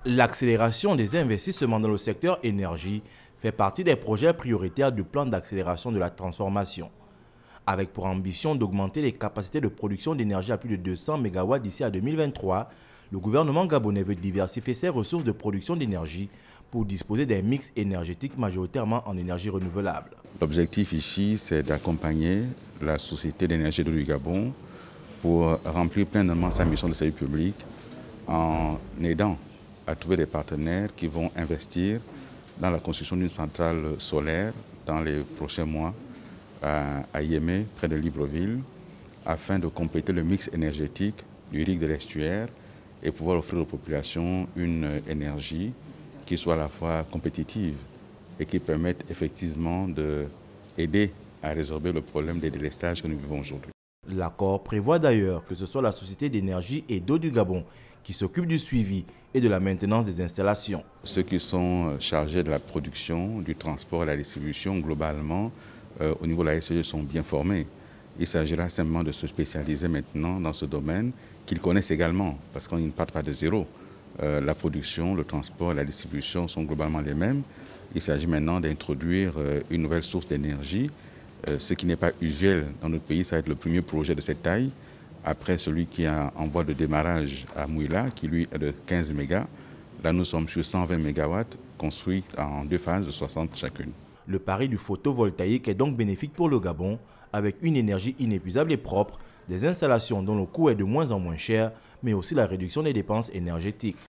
L'accélération des investissements dans le secteur énergie fait partie des projets prioritaires du plan d'accélération de la transformation, avec pour ambition d'augmenter les capacités de production d'énergie à plus de 200 MW d'ici à 2023. Le gouvernement gabonais veut diversifier ses ressources de production d'énergie pour disposer d'un mix énergétique majoritairement en énergie renouvelable. L'objectif ici, c'est d'accompagner la Société d'énergie du Gabon pour remplir pleinement sa mission de service public en aidant à trouver des partenaires qui vont investir dans la construction d'une centrale solaire dans les prochains mois à Yémé, près de Libreville, afin de compléter le mix énergétique du RIC de l'estuaire et pouvoir offrir aux populations une énergie qui soit à la fois compétitive et qui permette effectivement d'aider à résorber le problème des délestages que nous vivons aujourd'hui. L'accord prévoit d'ailleurs que ce soit la Société d'énergie et d'eau du Gabon qui s'occupe du suivi et de la maintenance des installations. Ceux qui sont chargés de la production, du transport et de la distribution, globalement, au niveau de la SCG, sont bien formés. Il s'agira simplement de se spécialiser maintenant dans ce domaine, qu'ils connaissent également, parce qu'on ne part pas de zéro. La production, le transport et la distribution sont globalement les mêmes. Il s'agit maintenant d'introduire une nouvelle source d'énergie, ce qui n'est pas usuel dans notre pays. Ça va être le premier projet de cette taille, après celui qui est en voie de démarrage à Mouila, qui lui est de 15 MW. Là, nous sommes sur 120 MW, construits en deux phases de 60 chacune. Le pari du photovoltaïque est donc bénéfique pour le Gabon, avec une énergie inépuisable et propre, des installations dont le coût est de moins en moins cher, mais aussi la réduction des dépenses énergétiques.